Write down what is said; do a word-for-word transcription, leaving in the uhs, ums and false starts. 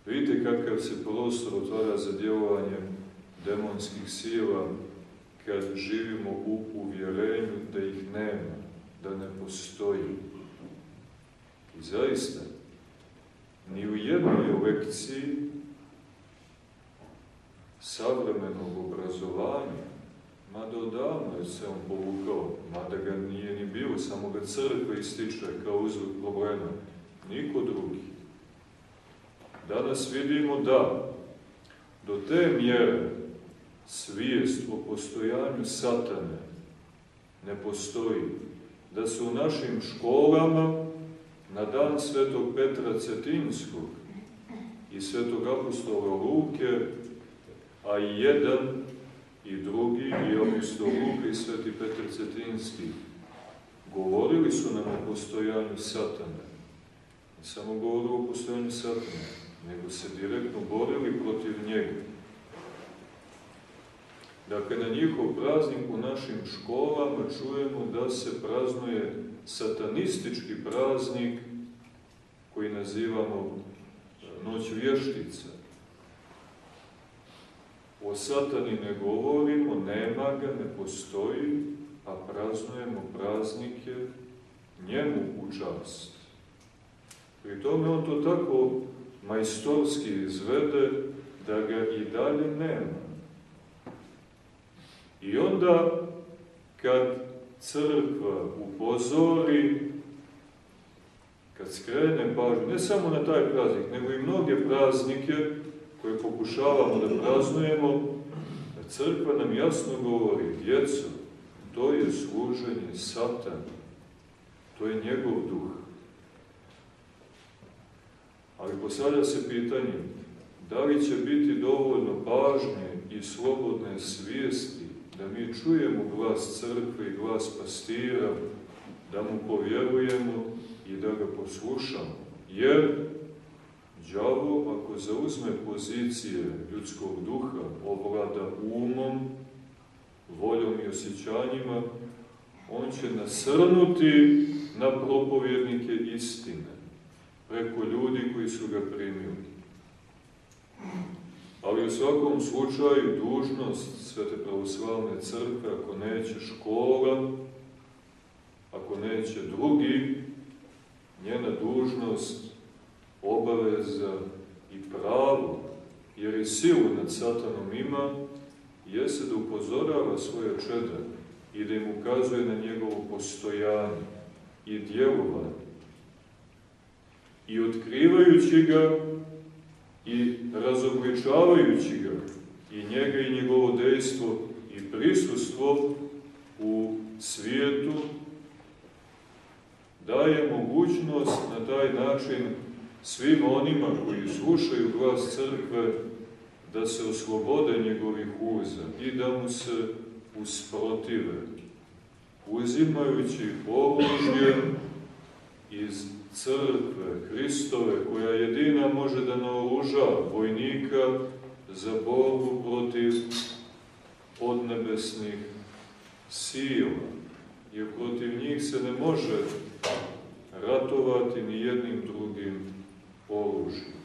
Vidite kakav se prostor otvara za djelovanje demonskih sila kad živimo u uvjerenju da ih nema, da ne postoji. I zaista, ni u jednoj lekciji savremenog obrazovanja, mada odavno je se on povukao, mada ga nije ni bilo, samo ga crkva ističe kao uzrok problema, niko drugi. Danas vidimo da do te mjere svijest o postojanju satane ne postoji, da se u našim školama na dan svetog Petra Cetinskog i svetog apostola Luke, a i jedan i drugi, i apostol Luka i sveti Petar Cetinski, govorili su nam o postojanju satane. Ne samo govorili o postojanju satane, nego se direktno borili protiv njega. Dakle, na njihov praznik u našim školama čujemo da se praznuje satanistički praznik koji nazivamo Noć vještica. O satani ne govorimo, nema ga, ne postoji, a praznujemo praznike njemu u čast. Pri tome on to tako majstorski izvede da ga i dalje nema. I onda, kad crkva upozori, kad skrene pažnju, ne samo na taj praznik, nego i mnoge praznike koje pokušavamo da praznujemo, crkva nam jasno govori, djeco, to je služenje satani, to je njegov duh. Ali postavlja se pitanje, da li će biti dovoljno pažnje i slobodne svijesti da mi čujemo glas crkve i glas pastira, da mu povjerujemo i da ga poslušamo. Jer đavo, ako zauzme pozicije ljudskog duha, ovlada umom, voljom i osjećanjima, on će nasrnuti na propovjednike istine, preko ljudi koji su ga primili. Ali u svakom slučaju dužnost Svete pravoslavne crkve, ako neće škola, ako neće drugi, njena dužnost, obaveza i pravo, jer i silu nad satanom ima, jeste da upozorava svoje čeda i da im ukazuje na njegovo postojanje i djelovanje. I otkrivajući ga i razobličavajući ga, i njega i njegovo dejstvo i prisustvo u svijetu, daje mogućnost na taj način svim onima koji slušaju glas crkve da se oslobode njegovih uza i da mu se usprotive, uzimajući oružje iz crkve Hristove, koja jedina može da naoruža vojnika za borbu protiv podnebesnih sila, jer protiv njih se ne može ratovati ni jednim drugim oružjem.